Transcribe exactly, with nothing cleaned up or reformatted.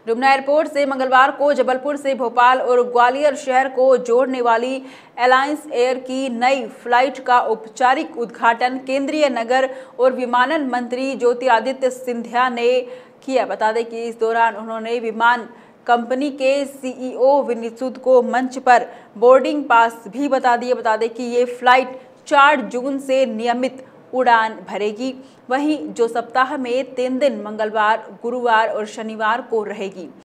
Dumna airport से मंगलवार को जबलपुर से भोपाल और ग्वालियर शहर को जोड़ने वाली एलायंस एयर की नई फ्लाइट का औपचारिक उद्घाटन केंद्रीय नगर और विमानन मंत्री ज्योतिरादित्य सिंधिया ने किया। बता दें कि इस दौरान उन्होंने विमान कंपनी के सीईओ विनीत सूद को मंच पर बोर्डिंग पास भी बता दिए। बता दें कि ये फ्लाइट चार जून से नियमित उड़ान भरेगी, वहीं जो सप्ताह में तीन दिन मंगलवार, गुरुवार और शनिवार को रहेगी।